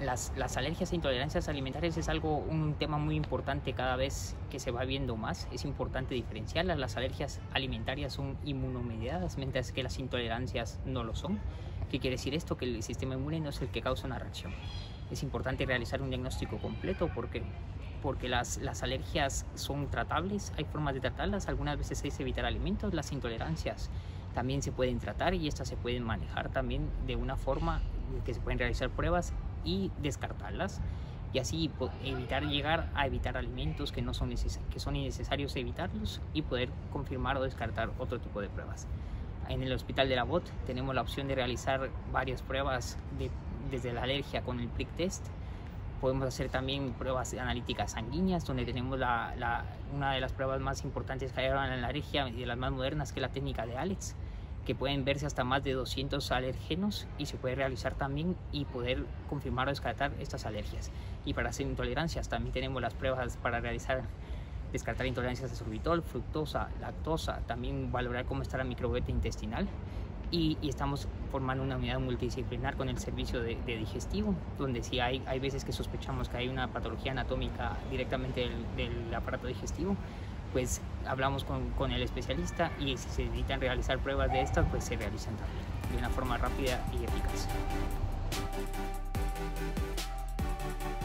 Las alergias e intolerancias alimentarias es un tema muy importante cada vez que se va viendo más. Es importante diferenciarlas. Las alergias alimentarias son inmunomediadas, mientras que las intolerancias no lo son. ¿Qué quiere decir esto? Que el sistema inmune no es el que causa una reacción. Es importante realizar un diagnóstico completo porque las alergias son tratables, hay formas de tratarlas. Algunas veces es evitar alimentos. Las intolerancias también se pueden tratar y estas se pueden manejar también de una forma que se pueden realizar pruebas y descartarlas, y así llegar a evitar alimentos que son innecesarios evitarlos, y poder confirmar o descartar otro tipo de pruebas. En el Hospital de la BOT tenemos la opción de realizar varias pruebas desde la alergia con el prick test. Podemos hacer también pruebas analíticas sanguíneas, donde tenemos una de las pruebas más importantes que hay ahora en la alergia y de las más modernas, que es la técnica de Alex, que pueden verse hasta más de 200 alergenos, y se puede realizar también y poder confirmar o descartar estas alergias. Y para hacer intolerancias también tenemos las pruebas para descartar intolerancias a sorbitol, fructosa, lactosa, también valorar cómo está la microbiota intestinal. Y estamos formando una unidad multidisciplinar con el servicio de digestivo, donde si hay veces que sospechamos que hay una patología anatómica directamente del aparato digestivo, pues hablamos con el especialista, y si se necesitan realizar pruebas de estas, pues se realizan también de una forma rápida y eficaz.